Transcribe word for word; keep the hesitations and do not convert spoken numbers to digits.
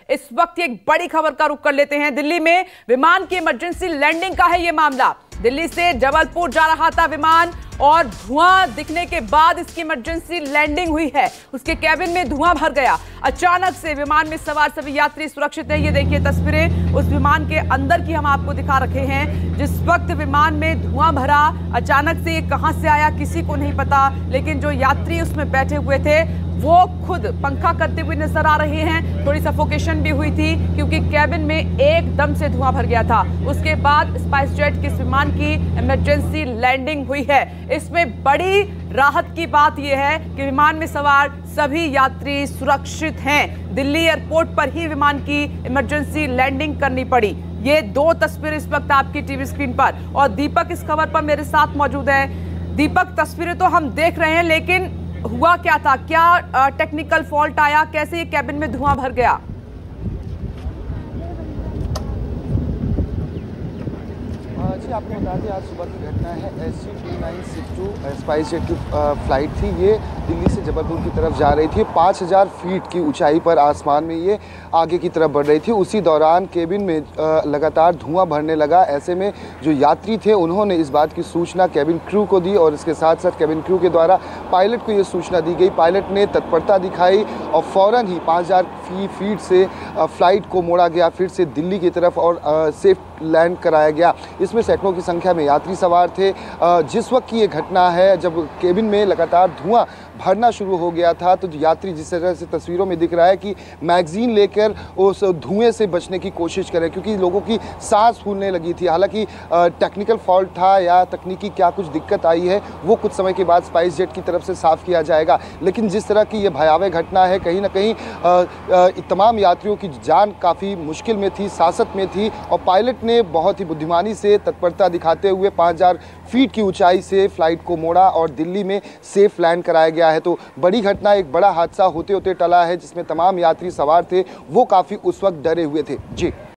इस वक्त एक बड़ी खबर का रुख कर लेते हैं। दिल्ली में विमान की इमरजेंसी लैंडिंग का है यह मामला। दिल्ली से जबलपुर जा रहा था विमान और धुआं दिखने के बाद इसकी इमरजेंसी लैंडिंग हुई है। उसके कैबिन में धुआं भर गया। अचानक से विमान में सवार सभी यात्री सुरक्षित हैं। ये देखिए तस्वीरें उस विमान के अंदर की हम आपको दिखा रखे हैं। जिस वक्त विमान में धुआं भरा, अचानक से ये कहां से आया किसी को नहीं पता, लेकिन जो यात्री उसमें बैठे हुए थे वो खुद पंखा करते हुए नजर आ रहे हैं। थोड़ी सफोकेशन भी हुई थी क्योंकि कैबिन में एकदम से धुआं भर गया था। उसके बाद स्पाइस जेट के विमान की इमरजेंसी लैंडिंग हुई है। इसमें बड़ी राहत की बात यह है कि विमान में सवार सभी यात्री सुरक्षित हैं। दिल्ली एयरपोर्ट पर ही विमान की इमरजेंसी लैंडिंग करनी पड़ी। ये दो तस्वीरें इस वक्त आपकी टीवी स्क्रीन पर, और दीपक इस खबर पर मेरे साथ मौजूद है। दीपक, तस्वीरें तो हम देख रहे हैं, लेकिन हुआ क्या था? क्या टेक्निकल फॉल्ट आया? कैसे ये कैबिन में धुआं भर गया? जी, आपको बता दें आज सुबह की घटना है। S C two nine six two SpiceJet की फ्लाइट थी। ये दिल्ली से जबलपुर की तरफ जा रही थी। पाँच हज़ार फीट की ऊंचाई पर आसमान में ये आगे की तरफ बढ़ रही थी। उसी दौरान केबिन में लगातार धुआं भरने लगा। ऐसे में जो यात्री थे उन्होंने इस बात की सूचना केबिन क्रू को दी और इसके साथ साथ केबिन क्रू के द्वारा पायलट को ये सूचना दी गई। पायलट ने तत्परता दिखाई और फ़ौरन ही पाँच हज़ार फीट से फ्लाइट को मोड़ा गया फिर से दिल्ली की तरफ और सेफ लैंड कराया गया। इसमें सैकड़ों की संख्या में यात्री सवार थे। जिस वक्त की ये घटना है, जब केबिन में लगातार धुआं भरना शुरू हो गया था, तो यात्री जिस तरह से तस्वीरों में दिख रहा है कि मैगजीन लेकर उस धुएं से बचने की कोशिश करें, क्योंकि लोगों की सांस फूलने लगी थी। हालांकि टेक्निकल फॉल्ट था या तकनीकी क्या कुछ दिक्कत आई है वो कुछ समय के बाद स्पाइस जेट की तरफ से साफ किया जाएगा। लेकिन जिस तरह की ये भयावह घटना है, कहीं ना कहीं तमाम यात्रियों की जान काफ़ी मुश्किल में थी, सासत में थी, और पायलट ने बहुत ही बुद्धिमानी से तत्परता दिखाते हुए पाँच हज़ार फीट की ऊंचाई से फ्लाइट को मोड़ा और दिल्ली में सेफ लैंड कराया गया है। तो बड़ी घटना, एक बड़ा हादसा होते होते टला है, जिसमें तमाम यात्री सवार थे वो काफ़ी उस वक्त डरे हुए थे। जी।